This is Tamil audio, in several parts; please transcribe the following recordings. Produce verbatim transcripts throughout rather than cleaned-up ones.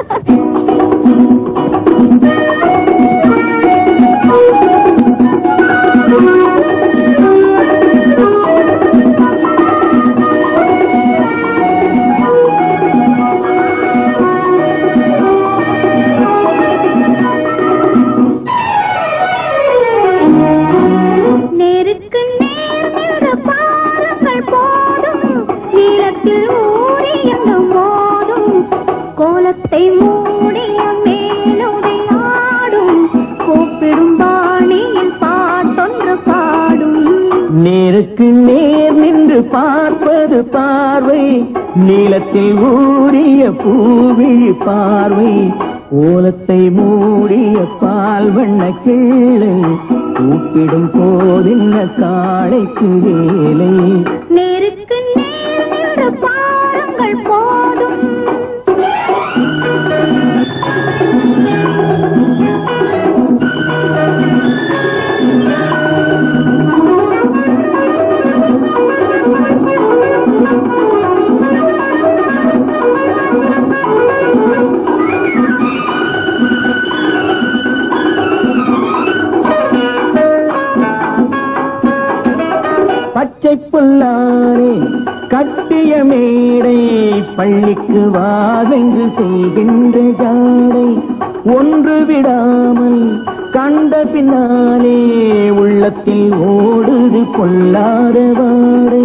நேருக்கு நேர் நின்று பார்ப்பது பார்வை, நீளத்தில் ஊறிய பூவிழி பார்வை, கோலத்தை மூடிய பால் வண்ண கிள்ளை, கூப்பிடும் போதின்ன காளைக்கு வேலை. நேருக்கு நேர் நின்று பாருங்கள் போதும். பச்சை புல்லாரே கட்டிய மேடை, பள்ளிக்கு வாதெங்கு செய்கின்ற ஜாடை, ஒன்று விடாமல் கண்ட பின்னாலே உள்ளத்தில் ஓடுது கொள்ளாத வாடை.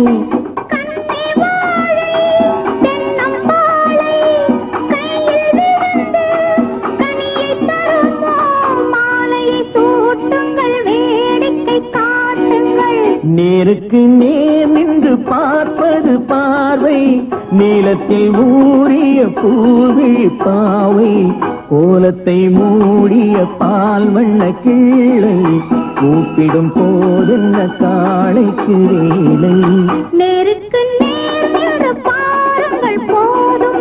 நேருக்கு நேர் நின்று பார்ப்பது பார்வை, நீளத்தில் ஊறிய பூவிழி பாவை, கோலத்தை மூடிய பால் வண்ண கிள்ளை, கூப்பிடும் போதென்ன காளைக்கு வேலை. நேருக்கு நேர் நின்று பாருங்கள் போதும்.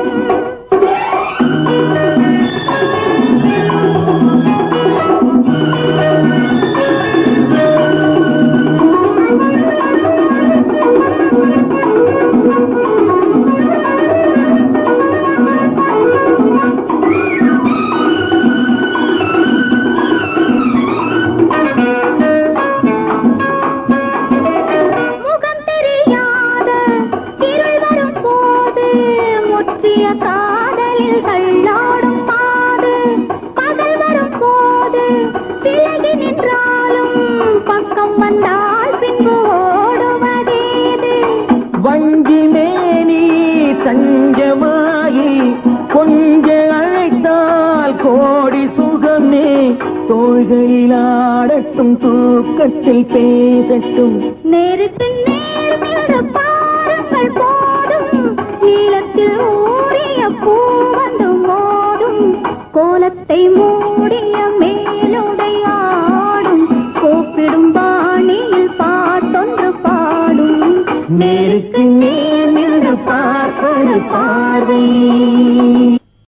தஞ்சமாயி கொஞ்ச அழைத்தால் கோடி சுகமே, தோள்களில் ஆடட்டும் தூக்கத்தில் பேசட்டும். நேருக்கு நேர் நின்று பாருங்கள் போதும், நீளத்தில் ஊறிய பூ வந்து மோதும், கோலத்தை மூடிய மேலுடையாடும், கோப்பிடும் பாணியில் பாட்டொன்று பாடும். நேருக்கு நேர் நின்று பார்ப்பது பார்வை.